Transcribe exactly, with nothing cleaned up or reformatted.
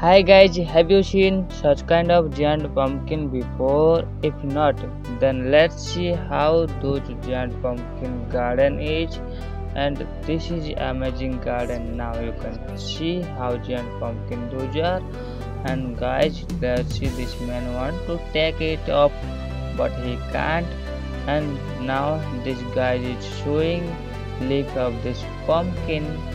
Hi guys, have you seen such kind of giant pumpkin before? If not, then let's see how those giant pumpkin garden is. And this is amazing garden. Now you can see how giant pumpkin those are. And guys, let's see, this man want to take it up, but he can't. And now this guy is showing leaf of this pumpkin,